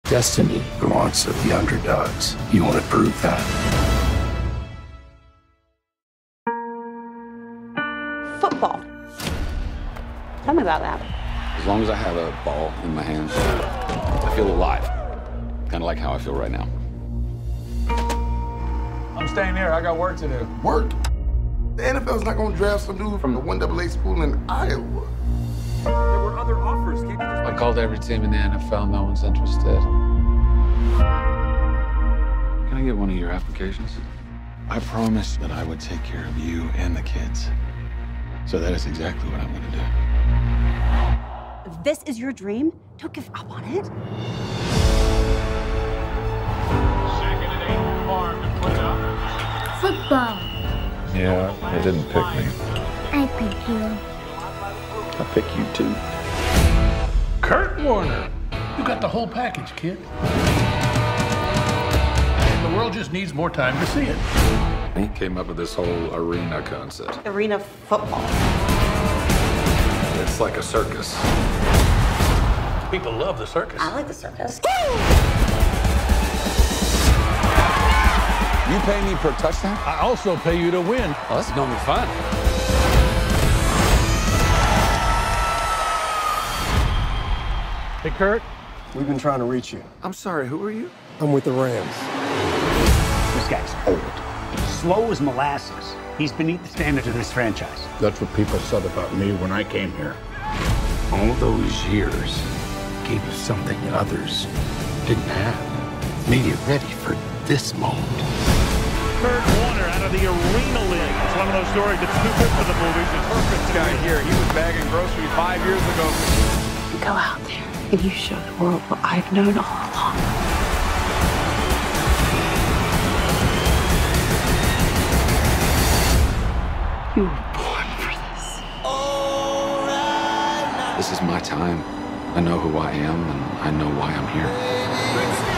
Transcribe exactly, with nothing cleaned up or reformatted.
Destiny belongs to the underdogs. You want to prove that? Football. Tell me about that. As long as I have a ball in my hands, I feel alive. Kind of like how I feel right now. I'm staying here. I got work to do. Work? The N F L's not going to draft some dude from the one double A school in Iowa. There were other offers. Can't you just... I called every team in the N F L. No one's interested. Can I get one of your applications? I promised that I would take care of you and the kids. So that is exactly what I'm going to do. If this is your dream, don't give up on it. Second and eight. Farm to put up. Football. Yeah, they didn't pick me. I pick you. I pick you too. Kurt Warner. You got the whole package, kid. The world just needs more time to see it. He came up with this whole arena concept. Arena football. It's like a circus. People love the circus. I like the circus. You pay me per touchdown? I also pay you to win. Oh, this is gonna be fun. Hey, Kurt. We've been trying to reach you. I'm sorry, who are you? I'm with the Rams. This guy's old. Slow as molasses. He's beneath the standards of this franchise. That's what people said about me when I came here. All those years gave you something others didn't have. Made you ready for this moment. Kurt Warner out of the Arena League. It's one of those stories that's too good for the movies. It's perfect. This guy here, he was bagging groceries five years ago. Go out there and you show the world what I've known all along. You were born for this. This is my time. I know who I am, and I know why I'm here.